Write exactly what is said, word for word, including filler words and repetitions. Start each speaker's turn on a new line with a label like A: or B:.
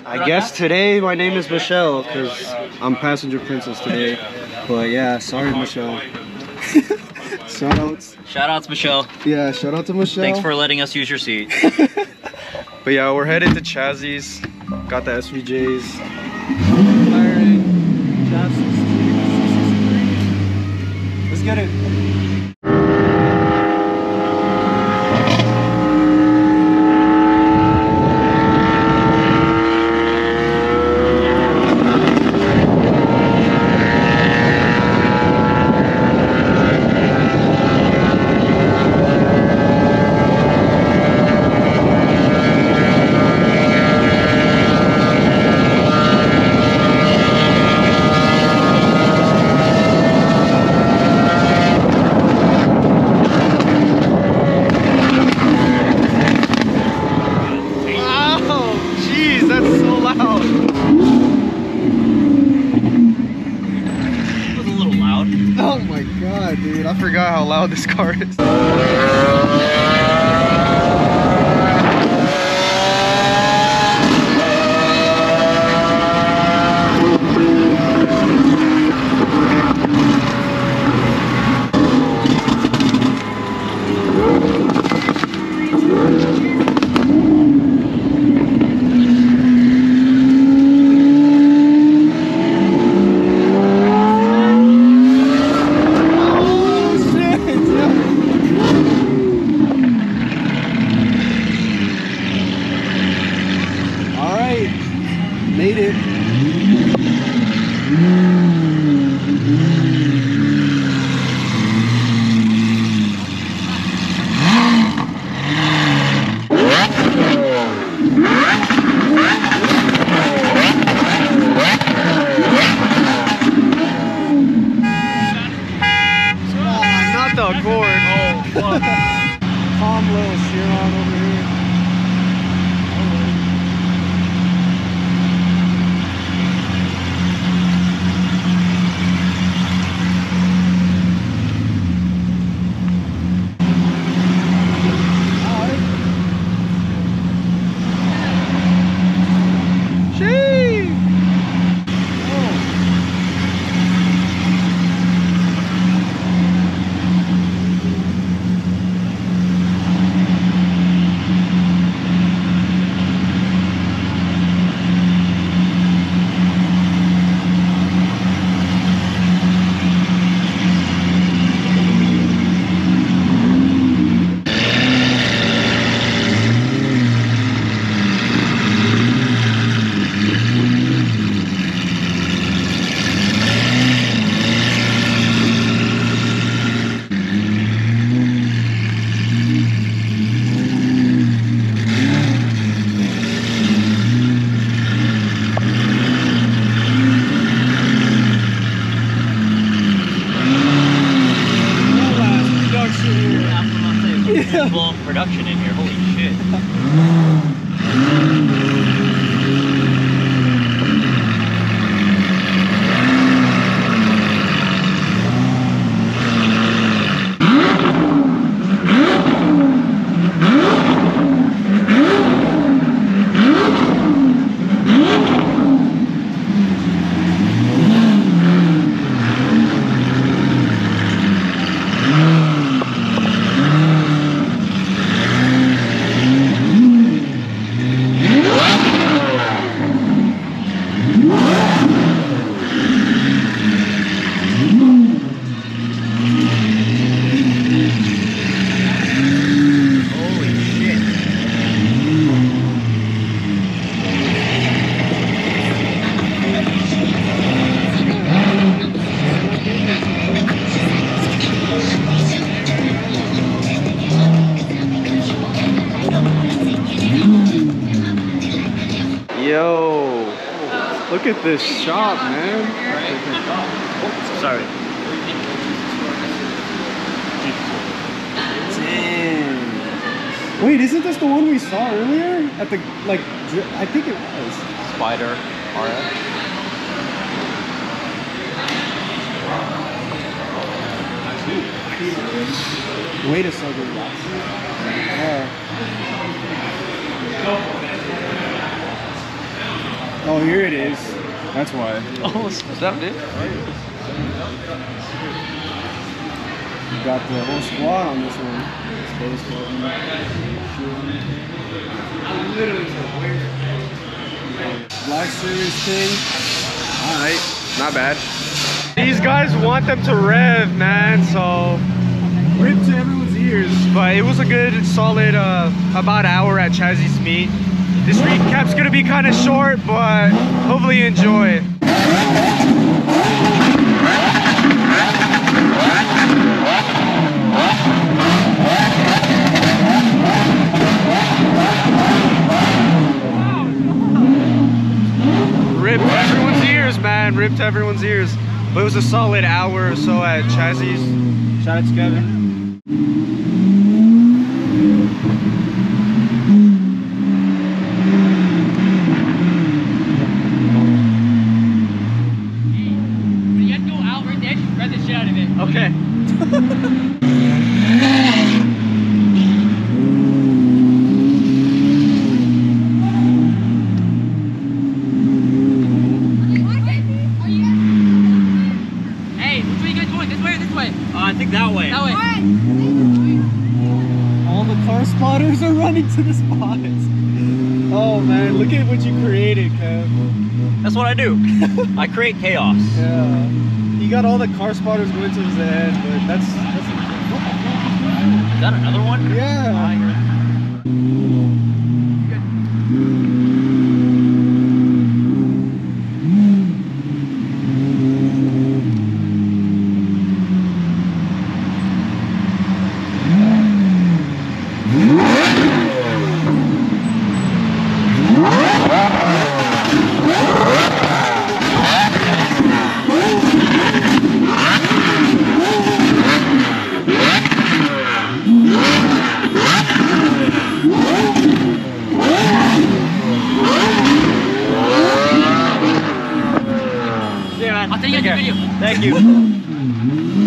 A: I guess today my name is Michelle because I'm passenger princess today. But yeah, sorry Michelle. Shout outs.
B: Shout outs, Michelle.
A: Yeah, shout out to Michelle.
B: Thanks for letting us use your seat.
A: But yeah, we're headed to Chazzy's. Got the S V Js. Let's get it. Oh my god, dude, I forgot how loud this car is. Made it. Oh, not the Accord. Oh, fuck. Calm little Chiron over here.
B: Full production in here, holy shit.
A: Yo, look at this shop, man.
B: Oh, sorry.
A: Damn. Wait, isn't this the one we saw earlier? At the, like, I think it was.
B: Spider R F.
A: Wait a second. Yeah. Oh, here it is. That's why.
B: Oh, is that it?
A: You got the whole squad on this one. Space squad. Black Series King. Alright, not bad. These guys want them to rev, man, so rip to everyone's ears. But it was a good, solid, uh, about hour at Chazzy's meet. This recap's gonna be kind of short, but hopefully you enjoy. Rip to everyone's ears, man. Rip to everyone's ears. But it was a solid hour or so at Chazzy's. Shout out to Kevin.
C: When you have to go out right there, just grab the shit out of it.
B: Okay. I think that way.
C: That way.
A: All the car spotters are running to the spots. Oh man, look at what you created, Kev.
B: That's what I do. I create chaos.
A: Yeah. He got all the car spotters going to his head, but that's that's
B: Is that another one?
A: yeah.
C: I'll take you in the video.
B: Thank you.